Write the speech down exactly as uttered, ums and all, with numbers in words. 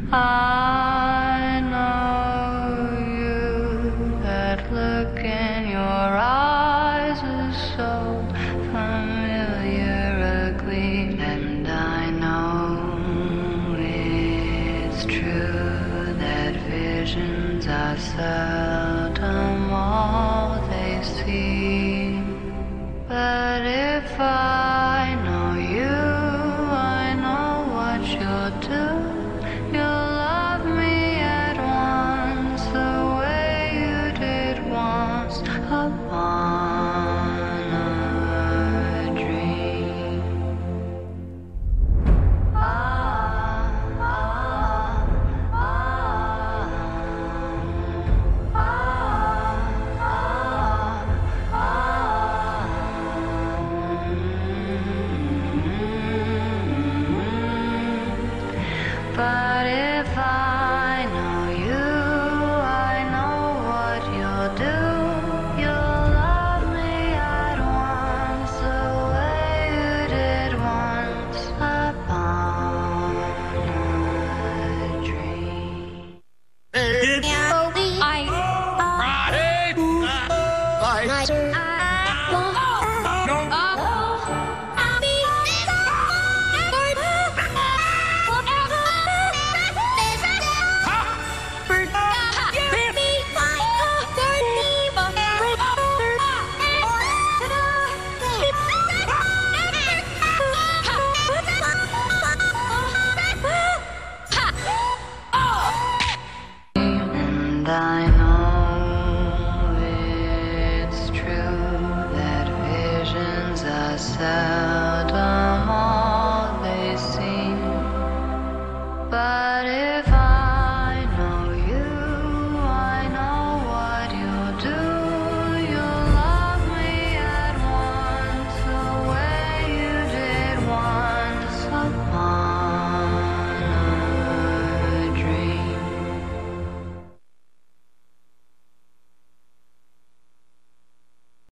I know you, that look in your eyes is so familiar, a gleam, and I know it's true that visions are seldom all they seem. But if I know you, I know what you'll do. You'll love me at once, the way you did once upon a dream. Ah, ah, ah, ah, ah, ah. But if I